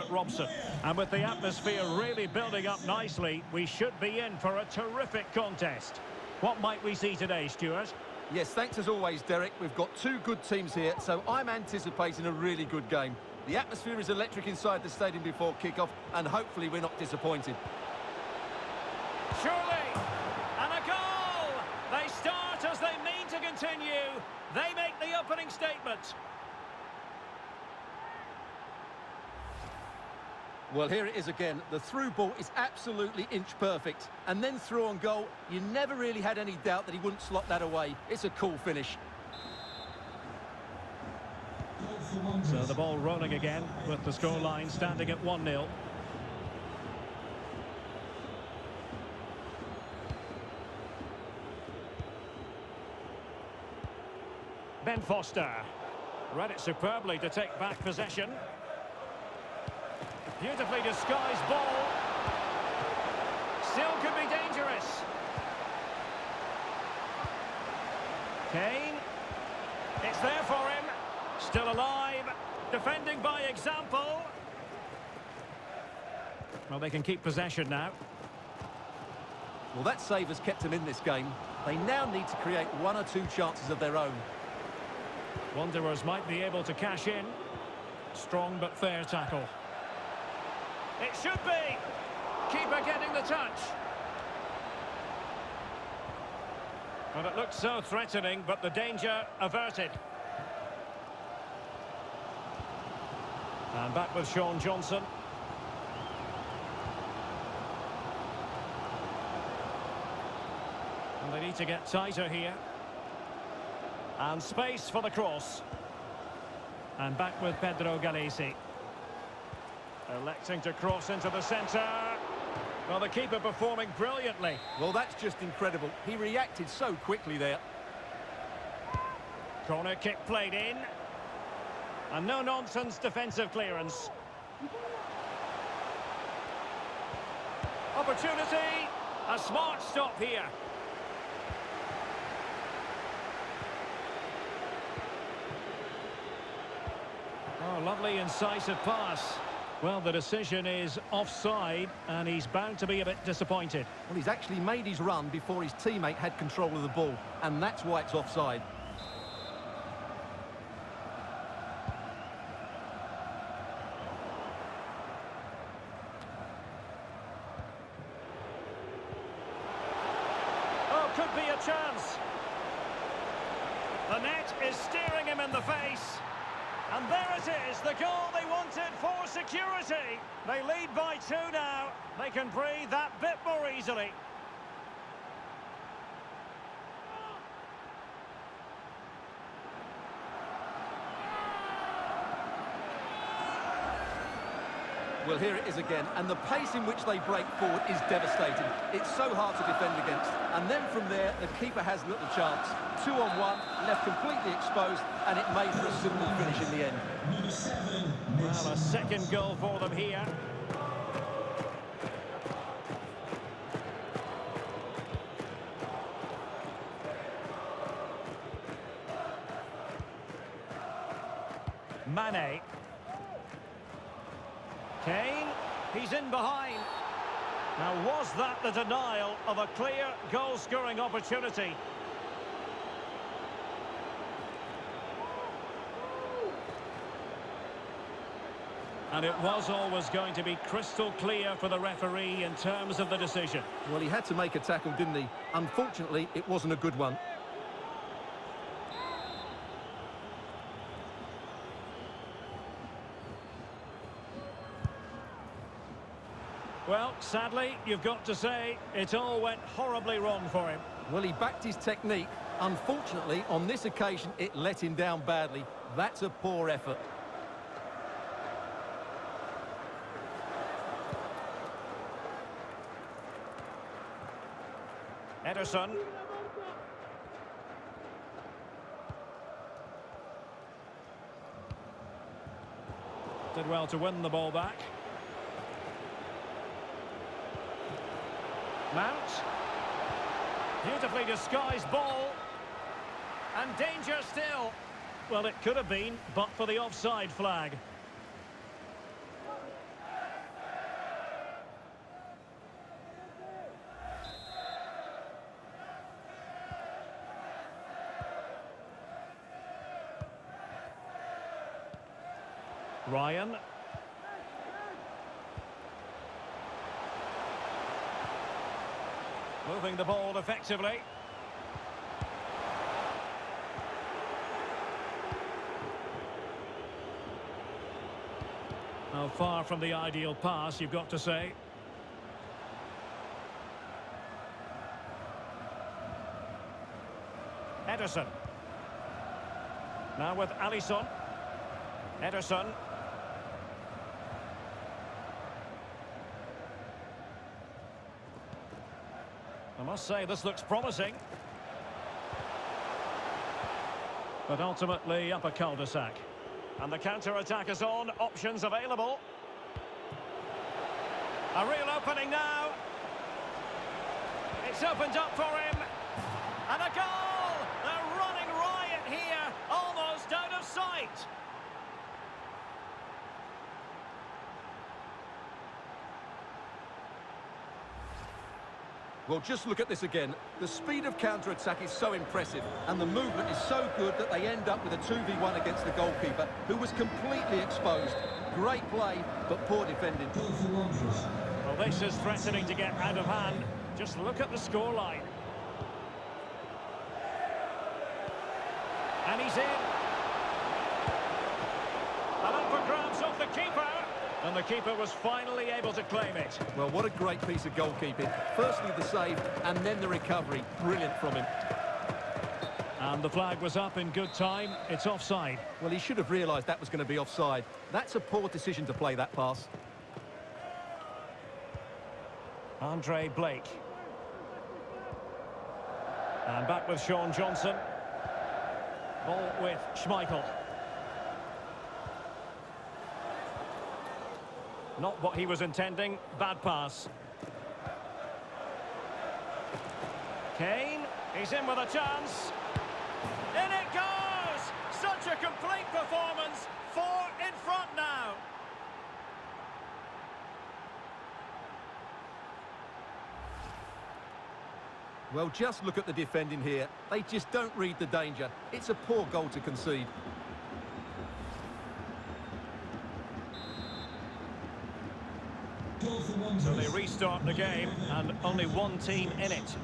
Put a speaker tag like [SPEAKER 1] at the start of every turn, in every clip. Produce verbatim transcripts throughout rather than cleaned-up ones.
[SPEAKER 1] Stuart Robson. And with the atmosphere really building up nicely, we should be in for a terrific contest. What might we see today, Stuart?
[SPEAKER 2] Yes, thanks as always, Derek. We've got two good teams here, so I'm anticipating a really good game. The atmosphere is electric inside the stadium before kick-off, and hopefully we're not disappointed.
[SPEAKER 1] Surely! And a goal! They start as they mean to continue. They make the opening statement.
[SPEAKER 2] Well, here it is again. The through ball is absolutely inch perfect. And then through on goal, you never really had any doubt that he wouldn't slot that away. It's a cool finish.
[SPEAKER 1] So the ball rolling again with the scoreline standing at one nil. Ben Foster read it superbly to take back possession. Beautifully disguised ball. Still could be dangerous. Kane. It's there for him. Still alive. Defending by example. Well, they can keep possession now.
[SPEAKER 2] Well, that save has kept them in this game. They now need to create one or two chances of their own.
[SPEAKER 1] Wanderers might be able to cash in. Strong but fair tackle. It should be. Keeper getting the touch. Well, it looked so threatening, but the danger averted. And back with Sean Johnson. And they need to get tighter here. And space for the cross. And back with Pedro Gallese. Electing to cross into the centre. Well, the keeper performing brilliantly.
[SPEAKER 2] Well, that's just incredible. He reacted so quickly there.
[SPEAKER 1] Corner kick played in. And no-nonsense defensive clearance. Opportunity. A smart stop here. Oh, lovely incisive pass. Well, the decision is offside, and he's bound to be a bit disappointed.
[SPEAKER 2] Well, he's actually made his run before his teammate had control of the ball, and that's why it's offside.
[SPEAKER 1] Oh, could be a chance. The net is staring him in the face. And there it is, the goal they wanted for security. They lead by two now. They can breathe that bit more easily.
[SPEAKER 2] Well, here it is again, and the pace in which they break forward is devastating. It's so hard to defend against. And then from there, the keeper has little chance. Two on one, left completely exposed, and it made for a simple finish in the end.
[SPEAKER 1] Well, a second goal for them here. Mane. Kane, he's in behind. Now, was that the denial of a clear goal-scoring opportunity? And it was always going to be crystal clear for the referee in terms of the decision.
[SPEAKER 2] Well, he had to make a tackle, didn't he? Unfortunately, it wasn't a good one.
[SPEAKER 1] Well, sadly, you've got to say, it all went horribly wrong for him.
[SPEAKER 2] Well, he backed his technique. Unfortunately, on this occasion, it let him down badly. That's a poor effort.
[SPEAKER 1] Ederson. Did well to win the ball back. Mount. Beautifully disguised ball. And danger still. Well, it could have been, but for the offside flag. Ryan. Moving the ball effectively. Now, far from the ideal pass, you've got to say. Ederson. Now with Alisson. Ederson. I must say, this looks promising. But ultimately up a cul-de-sac. And the counter-attack is on. Options available. A real opening now. It's opened up for him. And a goal! They're running riot here. Almost out of sight.
[SPEAKER 2] Well, just look at this again. The speed of counter-attack is so impressive, and the movement is so good that they end up with a two v one against the goalkeeper, who was completely exposed. Great play, but poor defending.
[SPEAKER 1] Well, this is threatening to get out of hand. Just look at the scoreline. And he's in. And up for grabs off the keeper. And the keeper was finally able to claim it.
[SPEAKER 2] Well, what a great piece of goalkeeping. Firstly the save, and then the recovery. Brilliant from him.
[SPEAKER 1] And the flag was up in good time. It's offside.
[SPEAKER 2] Well, he should have realised that was going to be offside. That's a poor decision to play that pass.
[SPEAKER 1] Andre Blake. And back with Sean Johnson. Ball with Schmeichel. Not what he was intending. Bad pass. Kane. He's in with a chance. In it goes! Such a complete performance. Four in front now.
[SPEAKER 2] Well, just look at the defending here. They just don't read the danger. It's a poor goal to concede.
[SPEAKER 1] So they restart the game, and only one team in it.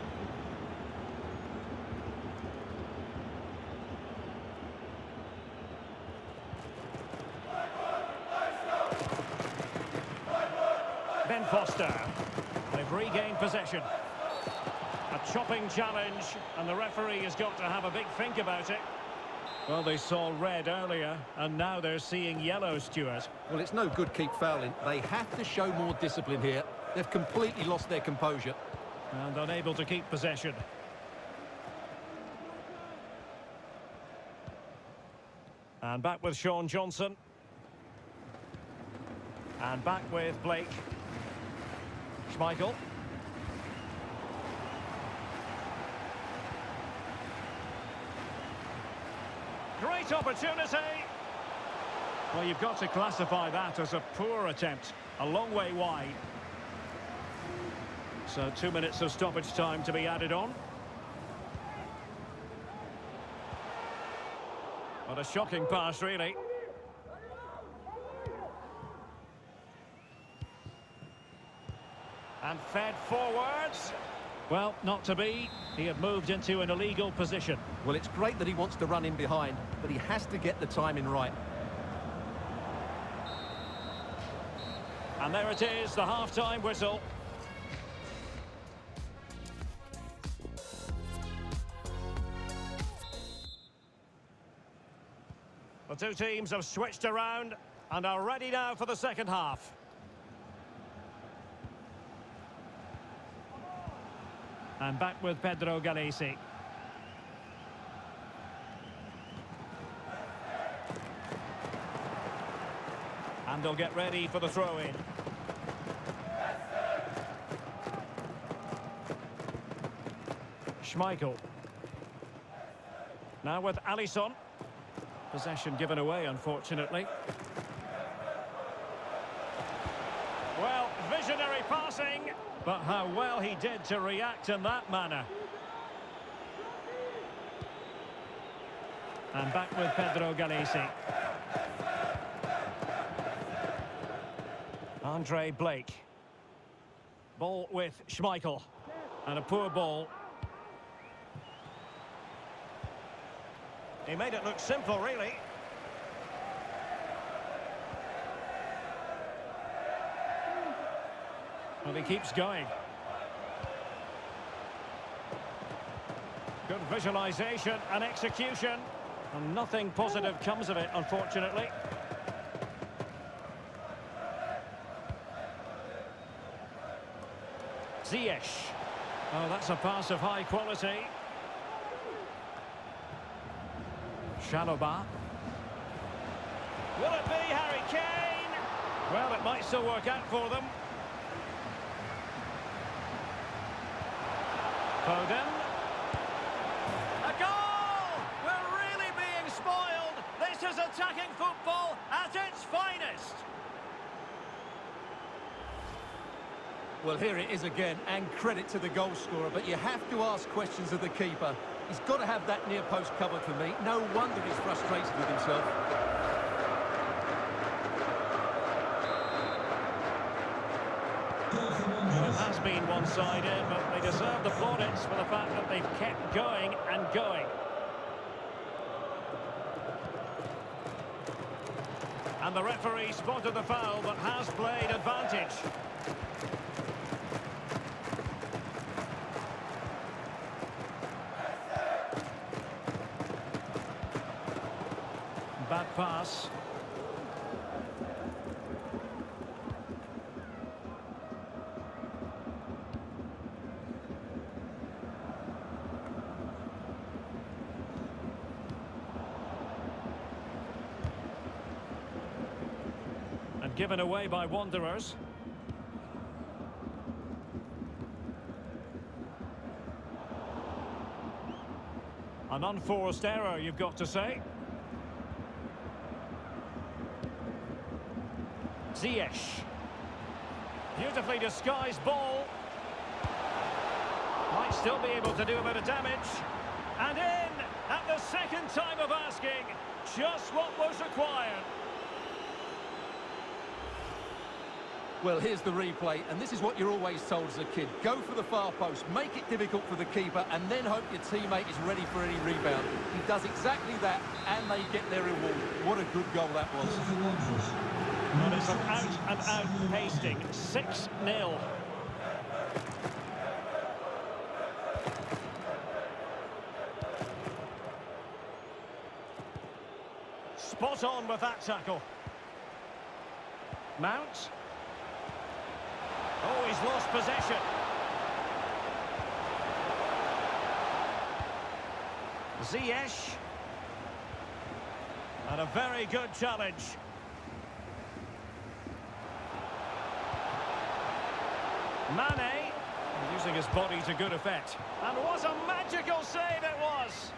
[SPEAKER 1] Ben Foster. They've regained possession. A chopping challenge, and the referee has got to have a big think about it. Well, they saw red earlier, and now they're seeing yellow, Stuart.
[SPEAKER 2] Well, it's no good keep fouling. They have to show more discipline here. They've completely lost their composure.
[SPEAKER 1] And unable to keep possession. And back with Sean Johnson. And back with Blake. Schmeichel. Great opportunity. Well, you've got to classify that as a poor attempt. A long way wide. So two minutes of stoppage time to be added on. What a shocking pass, really. And fed forwards. Well, not to be. He had moved into an illegal position.
[SPEAKER 2] Well, it's great that he wants to run in behind, but he has to get the timing right.
[SPEAKER 1] And there it is, the half-time whistle. The two teams have switched around and are ready now for the second half. And back with Pedro Galese. And they'll get ready for the throw-in. Schmeichel. Now with Alisson. Possession given away, unfortunately. Well, visionary passing. But how well he did to react in that manner. And back with Pedro Galese. Andre Blake. Ball with Schmeichel. And a poor ball. He made it look simple, really. And he keeps going. Good visualization and execution. And nothing positive comes of it, unfortunately. Ziyech. Oh, that's a pass of high quality. Chalobah. Will it be Harry Kane? Well, it might still work out for them. Foden. A goal! We're really being spoiled. This is attacking football at its finest.
[SPEAKER 2] Well, here it is again, and credit to the goal scorer, but you have to ask questions of the keeper. He's got to have that near post covered for me. No wonder he's frustrated with himself.
[SPEAKER 1] Well, it has been one-sided, but they deserve the plaudits for the fact that they've kept going and going. And the referee spotted the foul, but has played advantage. Bad pass. And given away by Wanderers. An unforced error, you've got to say. Ziyech. Beautifully disguised ball. Might still be able to do a bit of damage. And in at the second time of asking. Just what was required.
[SPEAKER 2] Well, here's the replay, and this is what you're always told as a kid. Go for the far post, make it difficult for the keeper, and then hope your teammate is ready for any rebound. He does exactly that, and they get their reward. What a good goal that was.
[SPEAKER 1] Well, it's an out-and-out pasting. six nil. Spot on with that tackle. Mount. Oh, he's lost possession. Ziyech. And a very good challenge. Mane, using his body to good effect. And what a magical save it was!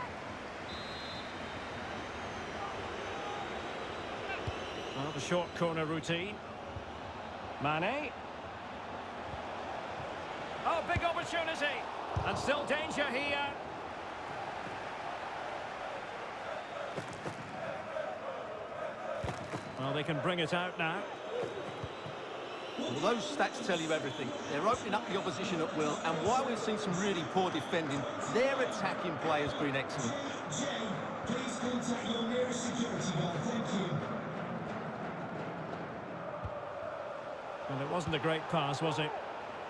[SPEAKER 1] Well, the short corner routine. Mane. Oh, big opportunity! And still danger here. Well, they can bring it out now.
[SPEAKER 2] Well, those stats tell you everything. They're opening up the opposition at will, and while we've seen some really poor defending, their attacking play has been excellent.
[SPEAKER 3] Jay, please contact your nearest security guard. Thank you.
[SPEAKER 1] Well, it wasn't a great pass, was it?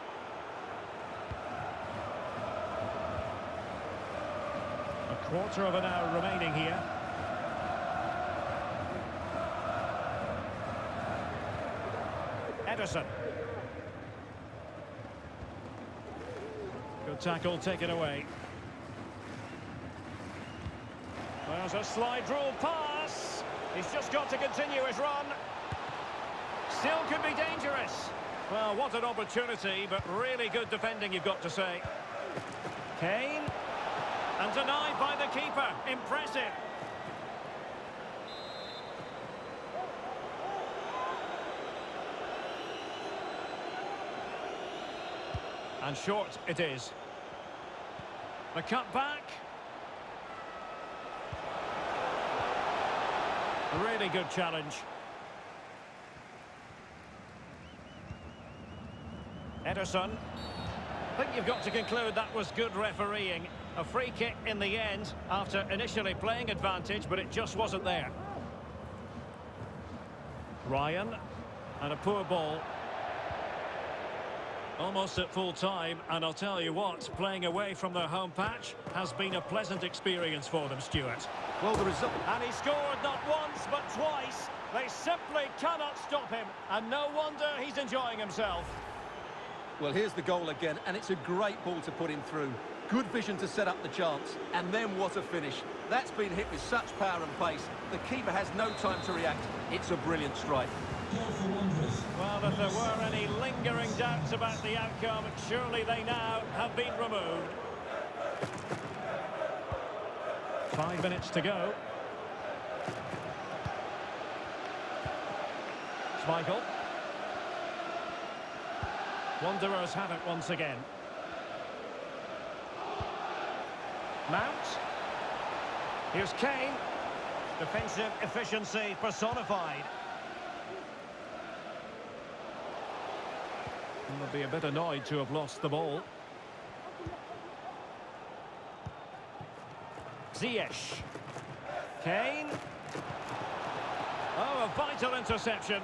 [SPEAKER 1] A quarter of an hour remaining here. Ederson. Good tackle taken away. There's a slide rule pass. He's just got to continue his run. Still could be dangerous. Well, what an opportunity, but really good defending, you've got to say. Kane. And denied by the keeper. Impressive. And short it is. The cut back. Really good challenge. Ederson. I think you've got to conclude that was good refereeing. A free kick in the end after initially playing advantage, but it just wasn't there. Ryan, and a poor ball. Almost at full time, and I'll tell you what, playing away from their home patch has been a pleasant experience for them, Stuart.
[SPEAKER 2] Well, the result...
[SPEAKER 1] And he scored not once, but twice. They simply cannot stop him, and no wonder he's enjoying himself.
[SPEAKER 2] Well, here's the goal again, and it's a great ball to put him through. Good vision to set up the chance, and then what a finish. That's been hit with such power and pace. The keeper has no time to react. It's a brilliant strike.
[SPEAKER 1] Well, if there were any lingering doubts about the outcome, surely they now have been removed. Five minutes to go. Schmeichel. Wanderers have it once again. Mount. Here's Kane. Defensive efficiency personified. They'll be a bit annoyed to have lost the ball. Ziyech. Kane. Oh, a vital interception.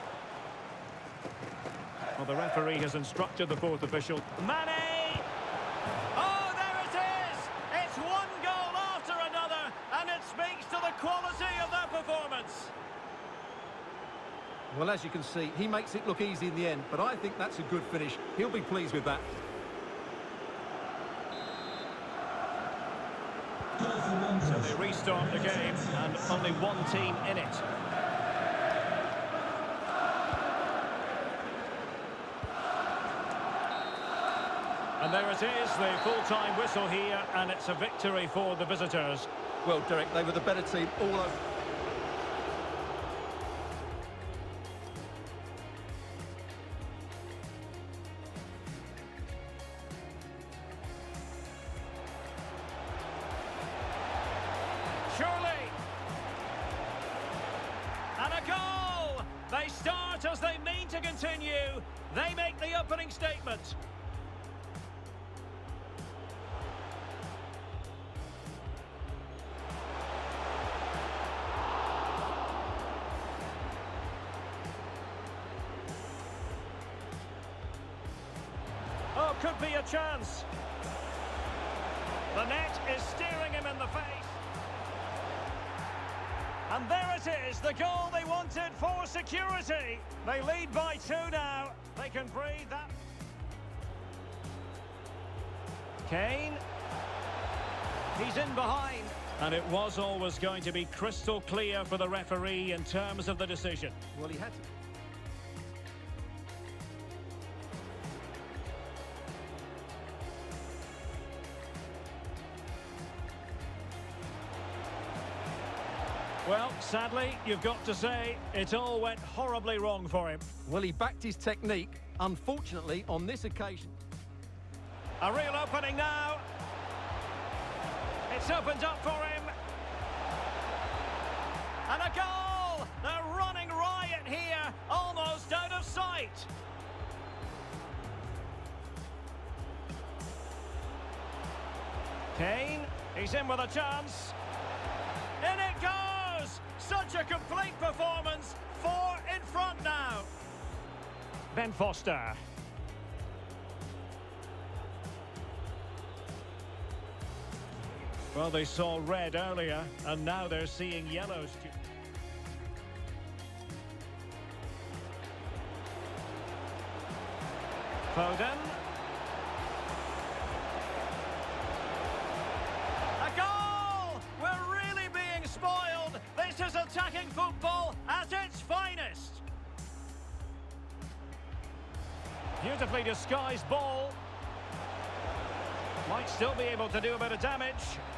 [SPEAKER 1] Well, the referee has instructed the fourth official. Mane! Oh, there it is! It's one goal after another, and it speaks to the quality of their performance.
[SPEAKER 2] Well, as you can see, he makes it look easy in the end, but I think that's a good finish. He'll be pleased with that.
[SPEAKER 1] So they restart the game, and only one team in it. And there it is, the full-time whistle here, and it's a victory for the visitors.
[SPEAKER 2] Well, Derek, they were the better team all over.
[SPEAKER 1] Surely! And a goal! They start as they mean to continue. They make the opening statement. Oh, could be a chance. The net is staring him in the face. And there it is, the goal they wanted for security. They lead by two now. They can breathe that. Kane. He's in behind. And it was always going to be crystal clear for the referee in terms of the decision.
[SPEAKER 2] Well, he had to...
[SPEAKER 1] Well, sadly, you've got to say, it all went horribly wrong for him.
[SPEAKER 2] Well, he backed his technique. Unfortunately, on this occasion...
[SPEAKER 1] A real opening now. It's opened up for him. And a goal! They're running riot here, almost out of sight. Kane, he's in with a chance. In it goes! Such a complete performance. Four in front now. Ben Foster. Well, they saw red earlier, and now they're seeing yellows. Foden. A goal! We're really being spoiled. This is attacking football at its finest. Beautifully disguised ball. Might still be able to do a bit of damage.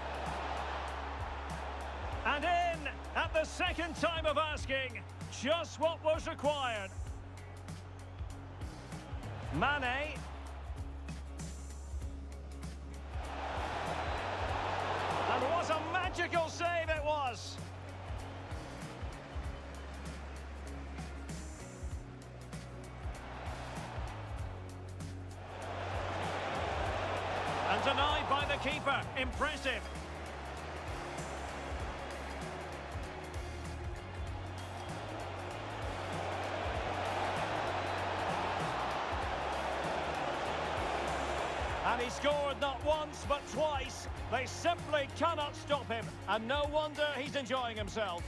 [SPEAKER 1] And in at the second time of asking, just what was required. Mane. And what a magical save it was. denied by the keeper. Impressive. And he scored not once, but twice. They simply cannot stop him. And no wonder he's enjoying himself.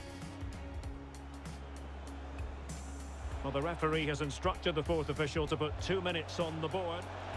[SPEAKER 1] Well, the referee has instructed the fourth official to put two minutes on the board.